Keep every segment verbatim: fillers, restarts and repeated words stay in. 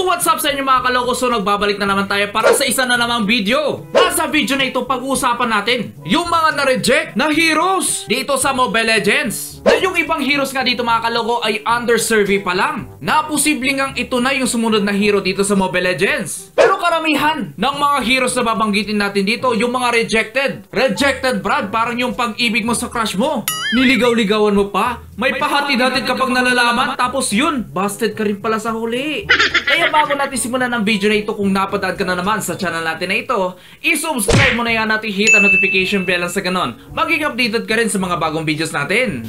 what's up sa inyo mga kaloko? So nagbabalik na naman tayo para sa isa na namang video. Nasa video na ito pag-uusapan natin yung mga na-reject na heroes dito sa Mobile Legends. Na yung ibang heroes nga dito mga kaloko ay under survey pa lang. Na posibleng ngang ito na yung sumunod na hero dito sa Mobile Legends. Pero karamihan ng mga heroes na babanggitin natin dito, yung mga rejected. Rejected Brad, parang yung pag-ibig mo sa crush mo. Niligaw-ligawan mo pa. May pahatid-hatid kapag nalalaman. Tapos yun, busted ka rin pala sa huli. Kaya bago natin simulan ang video na ito, kung napadaan ka na naman sa channel natin na ito, i-subscribe mo na yan at i-hit ang notification bell lang sa ganon. Maging updated ka rin sa mga bagong videos natin.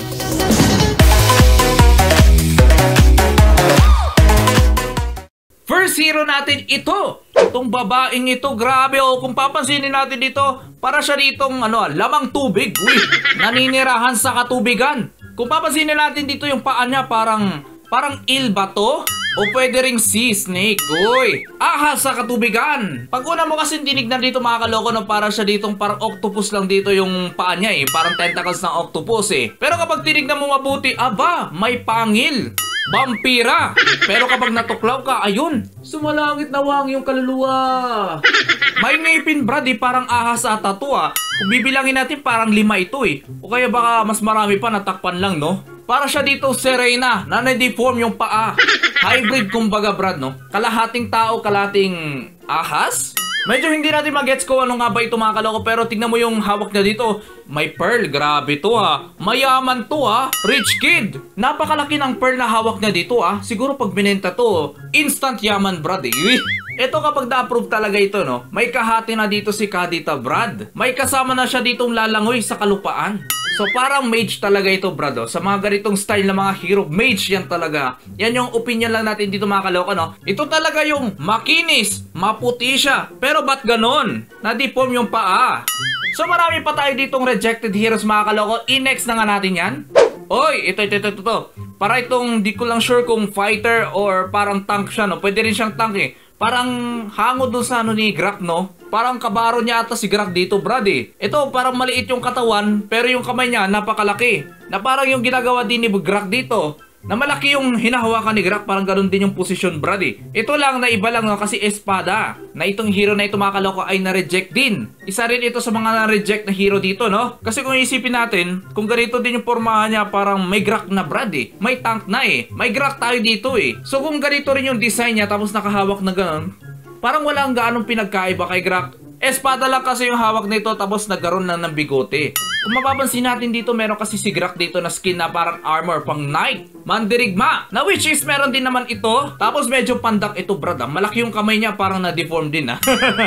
First hero natin ito. Itong babaeng ito, grabe oh. Kung papansinin natin dito, para siya ditong ano, lamang tubig. Uy, naninirahan sa katubigan. Kung papansinin natin dito yung paa niya, parang parang eel ba to? O pwede ring sea snake. Uy, ahas sa katubigan. Pag una mo kasi tinignan dito mga kaloko, no, para siya ditong parang octopus lang dito yung paa niya eh. Parang tentacles ng octopus eh. Pero kapag tinignan mo mabuti, aba, may pangil. Vampira. Pero kapag natuklaw ka, ayun, sumalangit na wang yung kaluluwa. May ngipin Brad eh, parang ahas ata to ah. Kung bibilangin natin parang lima ito eh. O kaya baka mas marami pa, natakpan lang no. Para siya dito Serena, na na-deform yung paa. Hybrid kumbaga Brad no. Kalahating tao, kalahating ahas. Medyo hindi natin magets ko ano nga ba ito mga kaloko, pero tignan mo yung hawak niya dito. May pearl, grabe to ha. Mayaman to ha. Rich kid. Napakalaki ng pearl na hawak niya dito ha. Siguro pag binenta to, instant yaman Brad eh. Ito kapag na-approve talaga ito no, may kahati na dito si Kadita Brad. May kasama na siya ditong lalangoy sa kalupaan. So parang mage talaga ito Brad oh. Sa mga ganitong style na mga hero, mage yan talaga. Yan yung opinion lang natin dito mga kaloko no. Ito talaga yung makinis, maputi siya. Pero ba't ganon? Na-deform yung paa. So marami pa tayo ditong rejected heroes mga kaloko. I-next na nga natin yan. Oy, ito, ito, ito, ito, ito. Para itong di ko lang sure kung fighter or parang tank siya no. Pwede rin siyang tank eh. Parang hango dun sa ano ni Grak no. Parang kabaro niya ata si Grak dito Brad eh. Ito parang maliit yung katawan, pero yung kamay niya napakalaki. Na parang yung ginagawa din ni Grak dito, na malaki yung hinahawakan ni Grak, parang ganoon din yung posisyon Brad eh. Ito lang na iba lang no, kasi espada. Na itong hero na ito mga kaloko ay na-reject din. Isa rin ito sa mga na-reject na hero dito no. Kasi kung isipin natin, kung ganito din yung pormahan niya, parang may Grak na Brad eh. May tank na eh. May Grak tayo dito eh. So kung ganito rin yung design niya, tapos nakahawak na ganoon, parang walang gaanong pinagkaiba kay Grak. Espada lang kasi yung hawak nito, tapos nagkaroon lang ng bigote. Kung mapapansin natin dito, meron kasi si Grak dito na skin na parang armor pang knight. Mandirigma, na which is meron din naman ito. Tapos medyo pandak ito Brad ah. Malaki yung kamay niya, parang na-deform din ah.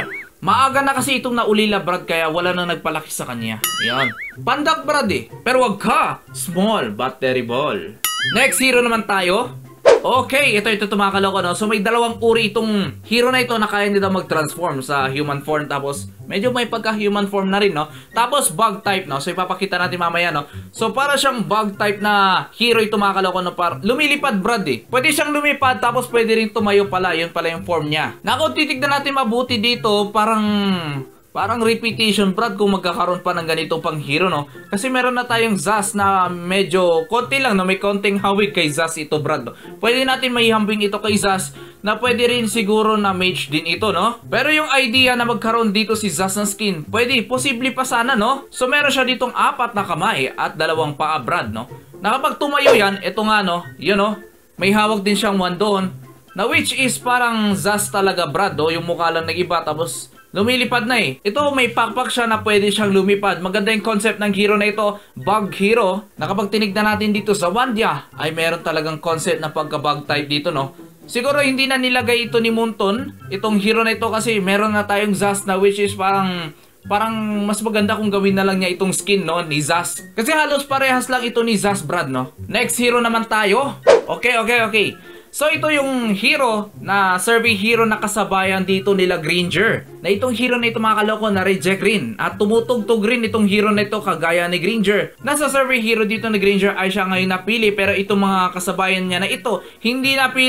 Maaga na kasi itong naulila Brad, kaya wala nang nagpalaki sa kanya. Yan, pandak Brad eh. Pero wag ka, small but terrible. Next hero naman tayo. Okay, ito ito ito mga kaloko no. So may dalawang uri itong hero na ito na kaya nila mag-transform sa human form. Tapos medyo may pagka-human form na rin no. Tapos bug type no. So ipapakita natin mamaya no. So para siyang bug type na hero ito mga kaloko no. Para lumilipad Brad eh. Pwede siyang lumipad, tapos pwede rin tumayo pala. Yun pala yung form niya. Na kung titignan natin mabuti dito, parang Parang repetition Brad kung magkakaroon pa ng ganitong pang hero no. Kasi meron na tayong Zas na medyo konti lang no. May konting hawig kay Zas ito Brad no. Pwede natin maihambing ito kay Zas, na pwede rin siguro na mage din ito no. Pero yung idea na magkaroon dito si Zas ng skin, pwede, posible pa sana no. So meron siya ditong apat na kamay at dalawang paa Brad no. Na kapag tumayo yan, ito nga no, yun no, may hawak din siyang wand doon, na which is parang Zas talaga Brad no. Yung mukha lang nag-iba, tapos lumilipad na eh. Ito may pakpak siya na pwede siyang lumipad. Maganda yung concept ng hero na ito, bug hero. Na kapag tinignan natin dito sa wand niya, ay meron talagang concept na pagka-bug type dito no. Siguro hindi na nilagay ito ni Munton, itong hero na ito, kasi meron na tayong Zas na which is parang Parang mas maganda kung gawin na lang niya itong skin no, ni Zas. Kasi halos parehas lang ito ni Zas Brad no. Next hero naman tayo. Okay, okay, okay. So ito yung hero na survey hero na kasabayan dito nila Granger. Na itong hero na ito mga kaloko na reject rin. At tumutugtog rin itong hero na ito kagaya ni Granger. Nasa survey hero dito ni Granger ay siya ngayon napili. Pero itong mga kasabayan niya na ito hindi napili.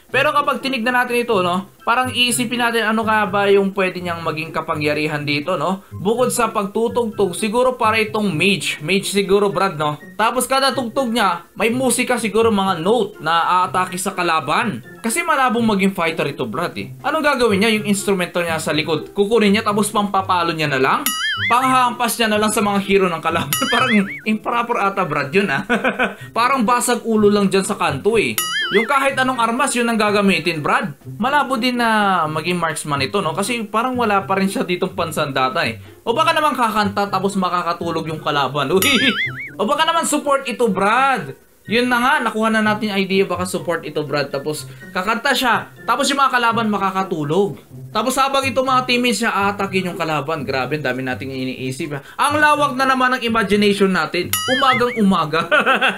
Pero kapag tinignan natin ito, no, parang iisipin natin ano ka ba yung pwede niyang maging kapangyarihan dito, no? Bukod sa pagtutugtog, siguro para itong mage. Mage siguro, Brad, no? Tapos kada tugtog niya, may musika siguro, mga note na aatake sa kalaban. Kasi malabong maging fighter ito, Brad, eh. Anong gagawin niya? Yung instrumento niya sa likod, kukunin niya tapos pampapalo niya na lang? Panghampas niya na lang sa mga hero ng kalaban. Parang improper ata, Brad, yun, ah. Parang basag ulo lang dyan sa kanto, eh. Yung kahit anong armas, yun ang gagamitin, Brad. Malabo din na maging marksman ito, no? Kasi parang wala pa rin siya ditong pansandata, eh. O baka naman kakanta tapos makakatulog yung kalaban. Uy! O baka naman support ito, Brad. Yun na nga, nakuha na natin yung idea, baka support ito, Brad. Tapos kakanta siya. Tapos yung mga kalaban makakatulog. Tapos habang ito mga teammates niya aatakin yung kalaban. Grabe, dami nating iniisip. Ang lawak na naman ng imagination natin. Umagang umaga.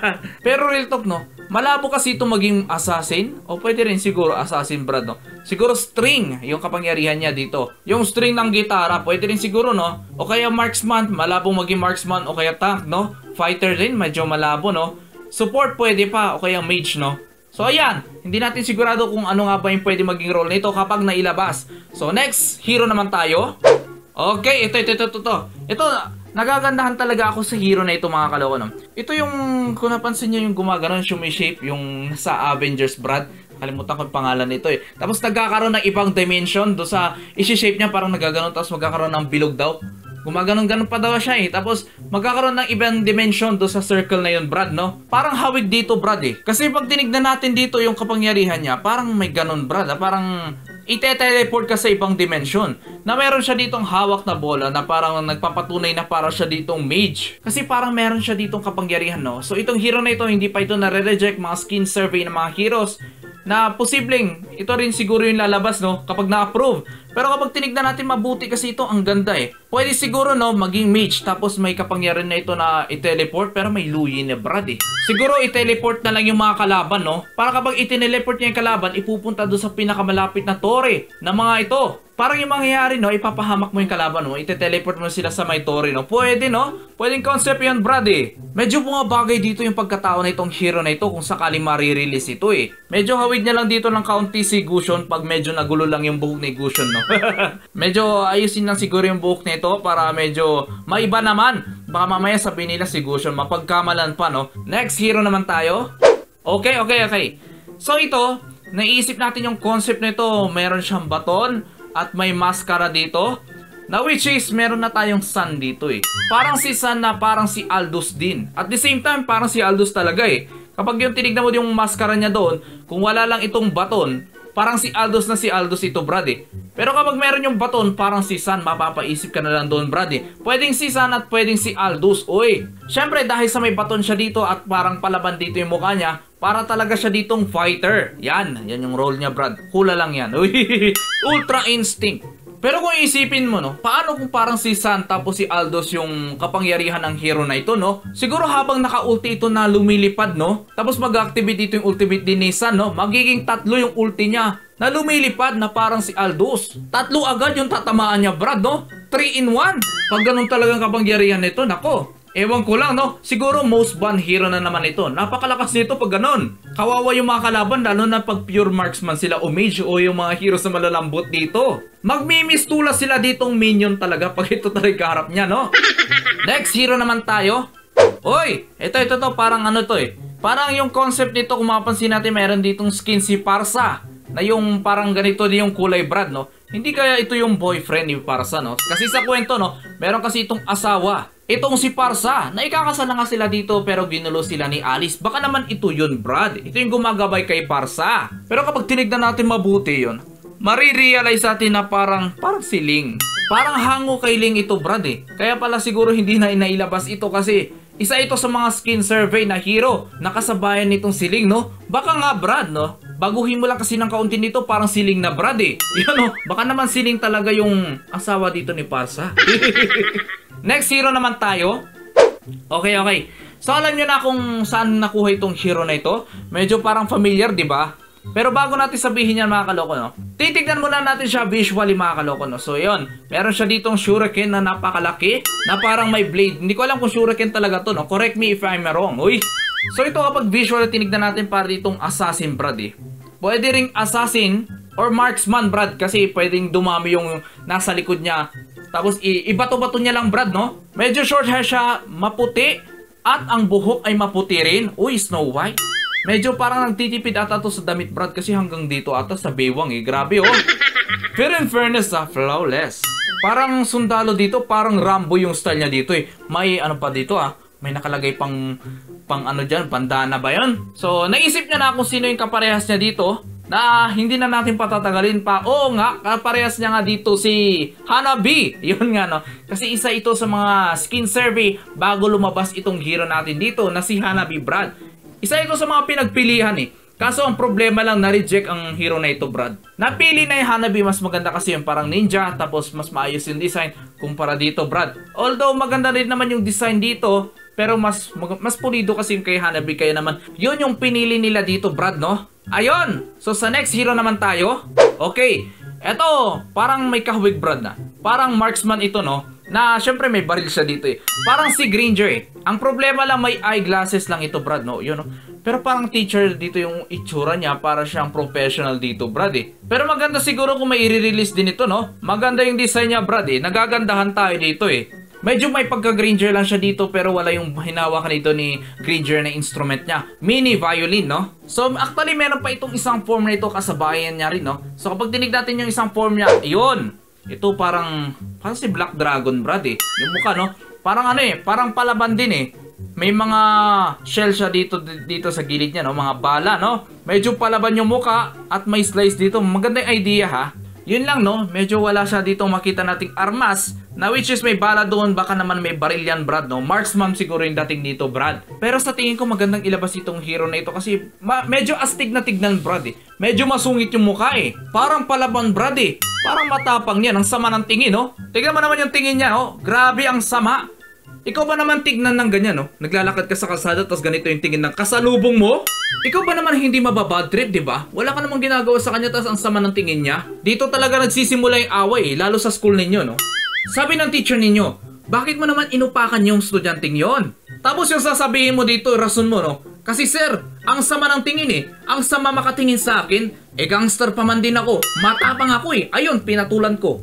Pero real talk, no? Malabo kasi ito maging assassin. O pwede rin siguro assassin, Brad, no? Siguro string yung kapangyarihan niya dito. Yung string ng gitara, pwede rin siguro, no? O kaya marksman, malabong maging marksman. O kaya tank, no? Fighter rin, medyo malabo, no? Support pwede pa, o kaya mage, no? So ayan, hindi natin sigurado kung ano nga ba yung pwede maging role nito kapag nailabas. So next, hero naman tayo. Okay, ito, ito, ito, ito, ito. Ito, nagagandahan talaga ako sa hero na ito, mga kaloko, no? Ito yung, kung napansin nyo, yung gumaganon, shape yung sa Avengers, Brad. Kalimutan ko yung pangalan nito, eh. Tapos nagkakaroon ng ibang dimension do sa isi-shape niya, parang nagaganon, tapos magkakaroon ng bilog daw. Gumaganon-ganon pa daw siya, eh. Tapos magkakaroon ng ibang dimension do sa circle na yun, Brad, no? Parang hawig dito, Brad, eh. Kasi pag tinignan natin dito yung kapangyarihan niya, parang may ganon, Brad, ah. Parang ite-teleport ka sa ibang dimension. Na meron siya ditong hawak na bola na parang nagpapatunay na para siya ditong mage. Kasi parang meron siya ditong kapangyarihan, no? So itong hero na ito, hindi pa ito nare-reject mga skin survey ng mga heroes na posibleng ito rin siguro yung lalabas, no, kapag na-approve. Pero kapag tinignan natin mabuti kasi ito, ang ganda, eh. Pwede siguro, no, maging mage tapos may kapangyarihan na ito na i-teleport pero may luyi na, Brad, eh. Siguro i-teleport na lang yung mga kalaban, no, para kapag i-teleport niya yung kalaban, ipupunta doon sa pinakamalapit na tore ng mga ito. Parang yung mangyayari, no, ipapahamak mo yung kalaban mo, ite-teleport mo sila sa may tore, no. Pwede, no? Pwedeng concept yan, Brad, eh. Medyo bumabagay dito yung pagkatao na itong hero na ito kung sakali marirelease ito, eh. Medyo hawig niya lang dito ng kaunti si Gusion pag medyo nagulo lang yung buhok ni Gusion, no. Medyo ayusin lang siguro yung buhok nito para medyo maiba naman. Baka mamaya sabihin nila si Gusion mapagkamalan pa, no. Next hero naman tayo. Okay, okay, okay. So ito, naisip natin yung concept nito. Meron siyang baton at may maskara dito, na which is meron na tayong Sun dito, eh. Parang si Sun na parang si Aldous din. At the same time, parang si Aldous talaga, eh. Kapag yung tinignan mo yung maskara niya doon, kung wala lang itong baton, parang si Aldous na si Aldous ito, Brad, eh. Pero kapag meron yung baton, parang si Sun, mapapaisip ka na lang doon, Brad, eh. Pwedeng si Sun at pwedeng si Aldous. Uy, syempre dahil sa may baton siya dito at parang palaban dito yung mukha niya, para talaga siya ditong fighter. Yan, yan yung role niya, Brad. Hula lang yan. Uy, Ultra Instinct. Pero kung isipin mo, no, paano kung parang si Sun tapos si Aldous yung kapangyarihan ng hero na ito, no? Siguro habang naka-ulti ito na lumilipad, no? Tapos mag-activate dito yung ultimate din ni Sun, no? Magiging tatlo yung ulti niya na lumilipad na parang si Aldous. Tatlo agad yung tatamaan niya, Brad, no? three in one. Pag ganun talagang kapangyarihan nito, nako. Ewan ko lang, no? Siguro most ban hero na naman ito. Napakalakas nito pag ganun. Kawawa yung mga kalaban, lalo na pag pure marksman sila o mage o yung mga hero sa malalambot dito. Magmimistula sila ditong minion talaga pag ito talaga harap niya, no? Next hero naman tayo. Oy, ito, ito, to. Parang ano to, eh. Parang yung concept nito, kung mapansin natin, meron ditong skin si Parsa. Na yung parang ganito din yung kulay, Brad, no? Hindi kaya ito yung boyfriend ni Parsa, no? Kasi sa kwento, no, meron kasi itong asawa. Itong si Parsa, na ikakasal na nga sila dito pero ginulo sila ni Alice. Baka naman ito yun, Brad. Ito yung gumagabay kay Parsa. Pero kapag tinignan natin mabuti yun, marirealize natin na parang, parang si Ling. Parang hango kay Ling ito, Brad, eh. Kaya pala siguro hindi na inailabas ito kasi isa ito sa mga skin survey na hero na kasabayan nitong si Ling, no? Baka nga, Brad, no? Baguhin mo lang kasi ng kaunti nito, parang si Ling na, Brad, eh. Yan, no? Baka naman si Ling talaga yung asawa dito ni Parsa. Next hero naman tayo. Okay, okay. So alam nyo na kung saan nakuha itong hero na ito. Medyo parang familiar, di ba? Pero bago natin sabihin yan, mga kaloko, no, titignan muna natin siya visually, mga kaloko, no. So yun, meron siya ditong shuriken na napakalaki, na parang may blade. Hindi ko alam kung shuriken talaga to, no. Correct me if I'm wrong. Uy. So ito kapag visually tinignan natin, para ditong assassin, Brad, eh. Pwede ring assassin or marksman, Brad, kasi pwedeng dumami yung nasa likod niya. Tapos ibato-bato niya lang, Brad, no? Medyo short hair siya, maputi, at ang buhok ay maputi rin. Uy, Snow White. Medyo parang nagtitipid ata to sa damit, Brad, kasi hanggang dito ata sa bewang eh. Grabe, oh. Pero in fairness, ah, flawless. Parang sundalo dito, parang Rambo yung style niya dito eh. May ano pa dito, ah. May nakalagay pang, pang ano dyan, bandana ba yun? So, naisip niya na kung sino yung kaparehas niya dito, na hindi na natin patatagalin pa. Oo nga, kaparehas niya nga dito si Hanabi. Yun nga, no? Kasi isa ito sa mga skin survey bago lumabas itong hero natin dito na si Hanabi, Brad. Isa ito sa mga pinagpilihan eh. Kaso ang problema lang, na-reject ang hero na ito, Brad. Napili na yung Hanabi, mas maganda kasi yung parang ninja, tapos mas maayos yung design kumpara dito, Brad. Although maganda rin naman yung design dito, pero mas mas pulido kasi yung kay Hanabi, kaya naman yun yung pinili nila dito, Brad, no? Ayun! So sa next hero naman tayo. Okay, eto, parang may kahawig, Brad, na. Parang marksman ito, no? Na syempre may baril siya dito eh. Parang si Granger eh. Ang problema lang, may eyeglasses lang ito, Brad, no? Yun, no? Pero parang teacher dito yung itsura niya, para siyang professional dito, Brad, eh. Pero maganda siguro kung may i-release din ito, no? Maganda yung design niya, Brad, eh. Nagagandahan tayo dito, eh. Medyo may pagka-Granger lang siya dito, pero wala yung hinawakan dito ni Granger na instrument niya. Mini violin, no? So, actually, meron pa itong isang form na ito, kasabayan niya rin, no? So, kapag tinig natin yung isang form niya, yun! Ito parang, parang si Black Dragon, Brad, eh. Yung mukha, no? Parang ano, eh, parang palaban din, eh. May mga shell siya dito dito sa gilid niya, no? Mga bala, no? Medyo palaban yung mukha at may slice dito. Maganda yung idea, ha? Yun lang, no? Medyo wala siya dito makita nating armas, na which is may bala doon. Baka naman may baril yan, Brad, no? Marksman siguro yung dating dito, Brad. Pero sa tingin ko magandang ilabas itong hero na ito kasi medyo astig na tignan, Brad, eh. Medyo masungit yung mukha, eh. Parang palaban, Brad, eh. Parang matapang yan. Ang sama ng tingin, no? Tignan mo naman yung tingin niya, oh. Grabe ang sama. Ikaw ba naman tignan ng ganyan, no? Naglalakad ka sa kalsada tapos ganito yung tingin ng kasalubong mo? Ikaw ba naman hindi mababad trip, di ba? Wala ka namang ginagawa sa kanya tapos ang sama ng tingin niya? Dito talaga nagsisimula yung away, eh, lalo sa school ninyo, no? Sabi ng teacher ninyo, bakit mo naman inupakan yung estudyanteng yon? Tapos yung sasabihin mo dito, rason mo, no? Kasi sir, ang sama ng tingin eh. Ang sama makatingin sa akin, eh gangster pa man din ako. Matapang ako eh. Ayun, pinatulan ko.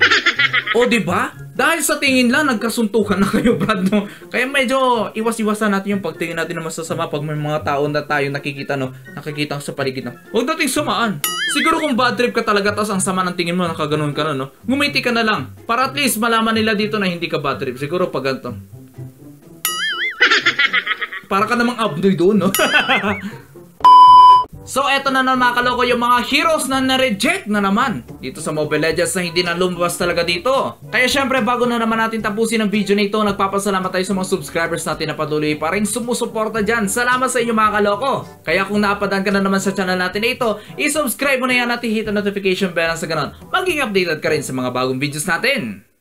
O diba? Dahil sa tingin lang, nagkasuntukan na kayo, Brad, no? Kaya medyo iwas-iwasan natin yung pagtingin natin na masasama pag may mga tao na tayo nakikita, no? Nakikita sa paligid, no? Huwag nating sumaan. Siguro kung bad trip ka talaga tapos ang sama ng tingin mo, nakaganon ka na, no? Ngumiti ka na lang. Para at least malaman nila dito na hindi ka bad trip. Siguro pag ganito. Para ka namang abnoy doon, no? So, eto na naman mga kaloko yung mga heroes na na-reject na naman dito sa Mobile Legends na hindi na lumabas talaga dito. Kaya syempre, bago na naman natin tapusin ang video na ito, nagpapasalamat tayo sa mga subscribers natin na patuloy pa rin sumusuporta dyan. Salamat sa inyo mga kaloko. Kaya kung naapadaan ka na naman sa channel natin na ito, i-subscribe mo na yan at i-hit ang notification bell sa ganon. Maging updated ka rin sa mga bagong videos natin.